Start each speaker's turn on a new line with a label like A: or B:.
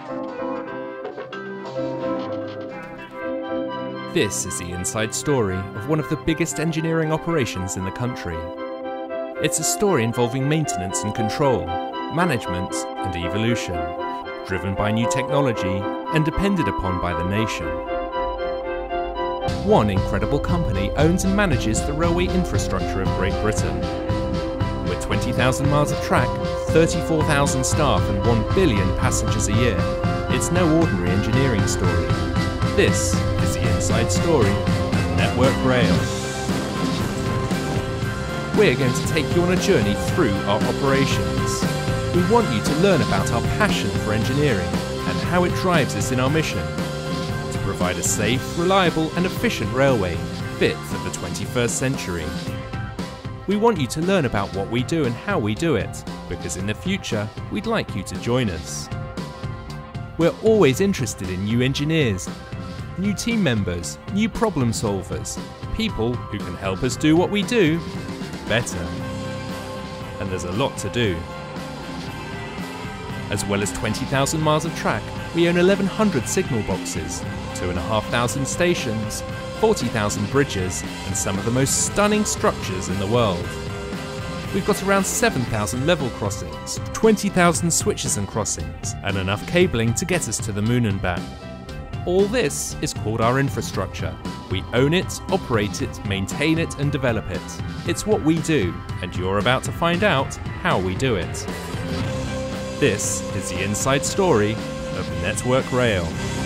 A: This is the inside story of one of the biggest engineering operations in the country. It's a story involving maintenance and control, management and evolution, driven by new technology and depended upon by the nation. One incredible company owns and manages the railway infrastructure of Great Britain. With 20,000 miles of track, 34,000 staff and 1 billion passengers a year, it's no ordinary engineering story. This is the inside story of Network Rail. We're going to take you on a journey through our operations. We want you to learn about our passion for engineering and how it drives us in our mission to provide a safe, reliable and efficient railway fit for the 21st century. We want you to learn about what we do and how we do it, because in the future we'd like you to join us. We're always interested in new engineers, new team members, new problem solvers, people who can help us do what we do better. And there's a lot to do. As well as 20,000 miles of track, we own 1,100 signal boxes, 2,500 stations, 40,000 bridges, and some of the most stunning structures in the world. We've got around 7,000 level crossings, 20,000 switches and crossings, and enough cabling to get us to the moon and back. All this is called our infrastructure. We own it, operate it, maintain it, and develop it. It's what we do, and you're about to find out how we do it. This is the inside story of Network Rail.